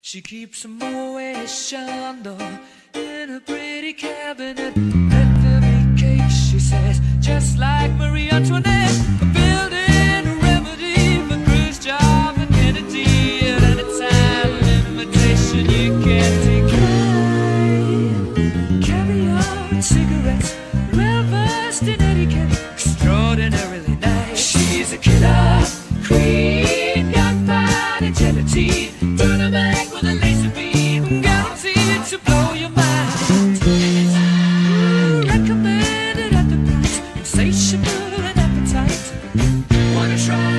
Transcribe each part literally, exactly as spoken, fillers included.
She keeps a Moet Chandon in a pretty cabinet. Let there be cake, she says, just like Marie Antoinette. Building a remedy for Khrushchev and Kennedy. At any time, an invitation you can't decline. Caviar and cigarettes, well versed in etiquette, extraordinarily nice. She's a killer queen, gunpowder gelatine. Burn a bag with a laser beam, guaranteed to blow your mind. Ooh, recommended at the price, insatiable and appetite. Wanna try?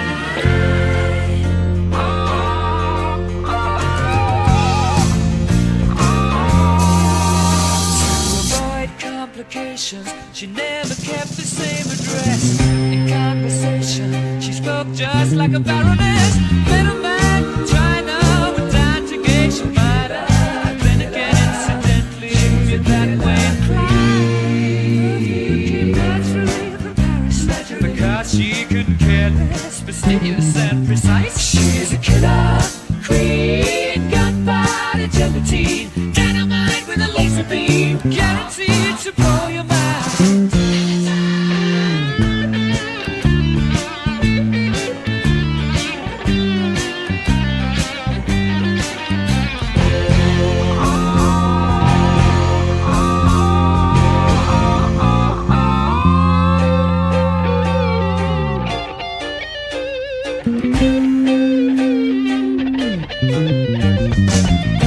Oh, oh, oh, oh. To avoid complications, she never kept the same address. In conversation, she spoke just like a baroness. Middleman from China with integration, but I then again incidentally feel that way and cry. Naturally from Paris, because she couldn't care less, fastidious and precise. She's a killer queen, gunpowder gelatine, dynamite with a laser beam, guaranteed to blow your mind. Thank you.